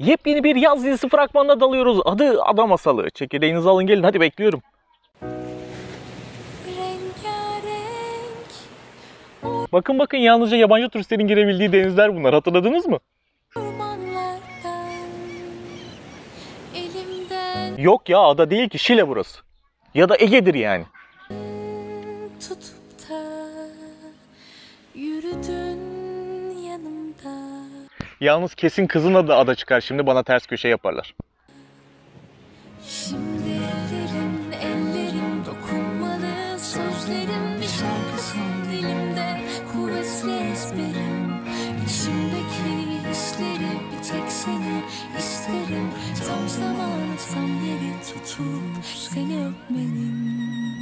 Yepyeni bir yaz dizisi fragmanına dalıyoruz. Adı Ada Masalı. Çekirdeğinizi alın gelin, hadi bekliyorum. Bakın bakın, yalnızca yabancı turistlerin girebildiği denizler bunlar, hatırladınız mı? Yok ya, ada değil ki, Şile burası. Ya da Ege'dir yani. Tutup da yürüdün yanımda. Yalnız kesin kızın adı Ada çıkar, şimdi bana ters köşe yaparlar. Şimdi ellerim dokunmalı, sözlerim bir şarkısın dilimde, kuvvetli ezberim. İçimdeki hisleri bir tek seni isterim. Tam zamanı tam yeri tutup seni öpmenin.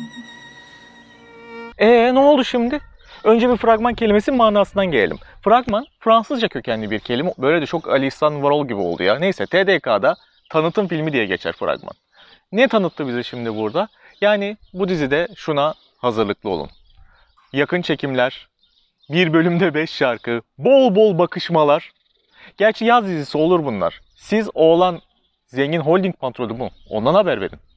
Ne oldu şimdi? Önce bir fragman kelimesinin manasından gelelim. Fragman Fransızca kökenli bir kelime. Böyle de çok Ali İhsan Varol gibi oldu ya. Neyse, TDK'da tanıtım filmi diye geçer fragman. Ne tanıttı bize şimdi burada? Yani bu dizide şuna hazırlıklı olun. Yakın çekimler, bir bölümde 5 şarkı, bol bol bakışmalar. Gerçi yaz dizisi olur bunlar. Siz oğlan zengin holding patronu mu? Ondan haber verin.